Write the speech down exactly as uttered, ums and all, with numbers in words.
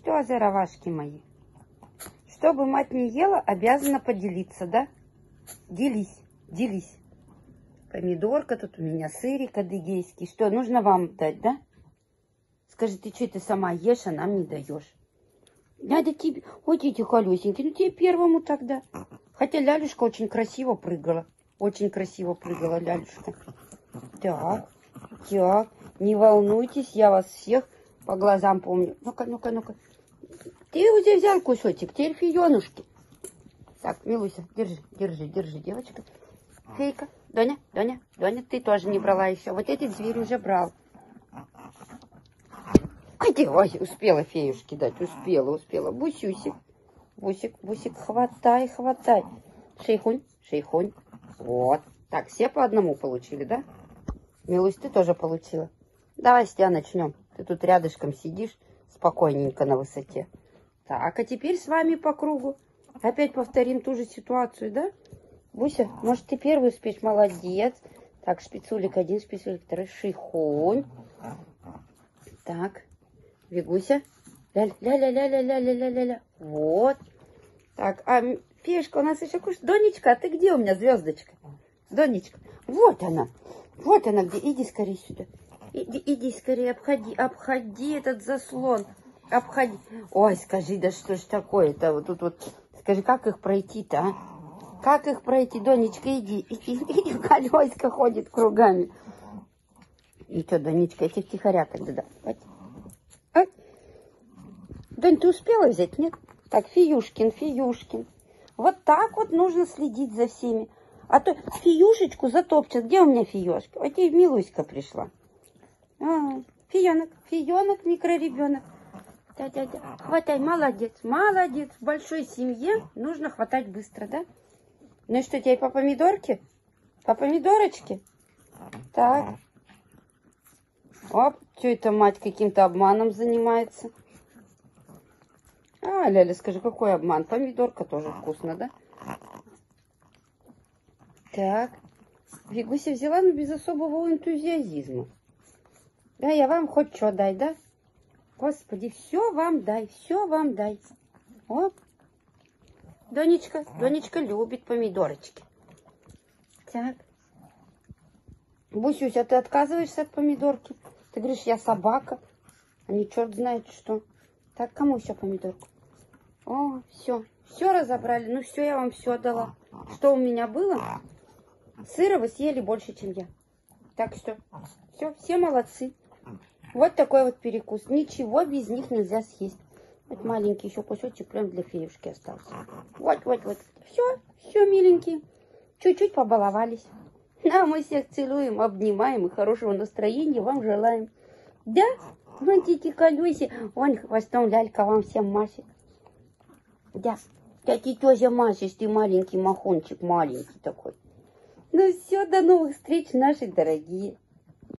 что, озоровашки мои? Чтобы мать не ела, обязана поделиться, да? Делись, делись. Помидорка, тут у меня сырик адыгейский. Что, нужно вам дать, да? Скажи, ты что, ты сама ешь, а нам не даешь? Надо тебе... Ой, эти колесенькие, ну тебе первому тогда. Хотя лялюшка очень красиво прыгала. Очень красиво прыгала лялюшка. Так, так, не волнуйтесь, я вас всех по глазам помню. Ну-ка, ну-ка, ну-ка. Ты уже взял кусочек, теперь фиенушки. Так, Милуся, держи, держи, держи, девочка. Фейка, Доня, Доня, Доня, ты тоже не брала еще. Вот этот зверь уже брал. Ай, ты, ой, успела феюшки дать, успела, успела. Бусюсик, бусик, бусик, хватай, хватай. Шейхунь, шейхунь. Вот. Так, все по одному получили, да? Милусь, ты тоже получила. Давай с тебя начнем. Ты тут рядышком сидишь, спокойненько на высоте. Так, а теперь с вами по кругу. Опять повторим ту же ситуацию, да? Буся, может, ты первый успеешь? Молодец. Так, шпицулик один, шпицулик второй, шейхунь. Так, Вигуся. Ля-ля-ля-ля-ля-ля-ля-ля-ля. Вот. Так, а Пешка у нас еще кушает. Донечка, а ты где у меня, звездочка? Донечка. Вот она. Вот она где. Иди скорее сюда. Иди, иди скорее, обходи, обходи этот заслон. Обходи. Ой, скажи, да что ж такое-то? Вот тут вот. Скажи, как их пройти-то, а? Как их пройти? Донечка, иди. Иди, иди. Колеска ходит кругами. И что, Донечка, я тебе втихаря тогда дам. А? Донь, ты успела взять, нет? Так, Фиюшкин, Фиюшкин. Вот так вот нужно следить за всеми. А то Фиюшечку затопчет. Где у меня Фиюшка? Вот и Милуська пришла. А, Фиенок, Фиенок, микроребенок. Да-да-да. Хватай, молодец, молодец. В большой семье нужно хватать быстро, да? Ну и что, тебе по помидорке? По помидорочке? Так. Оп, что это мать каким-то обманом занимается? А, Ляля, скажи, какой обман? Помидорка тоже вкусно, да? Так. Вигуся взяла, но без особого энтузиазма. Да, я вам хоть что дай, да? Господи, все вам дай, все вам дай. Оп. Донечка, Донечка любит помидорочки. Так. Бусюся, ты отказываешься от помидорки? Ты говоришь, я собака, а не черт знает что. Так, кому еще помидорку? О, все, все разобрали. Ну все, я вам все дала. Что у меня было? Сыра вы съели больше, чем я. Так что, все, все молодцы. Вот такой вот перекус. Ничего без них нельзя съесть. Вот маленький еще кусочек прям для феюшки остался. Вот, вот, вот. Все, все, миленькие. Чуть-чуть побаловались. А мы всех целуем, обнимаем и хорошего настроения вам желаем. Да? Вон эти колеси, вон хвостом лялька вам всем машет. Да, да ты тоже машешь, ты маленький махончик, маленький такой. Ну все, до новых встреч, наши дорогие.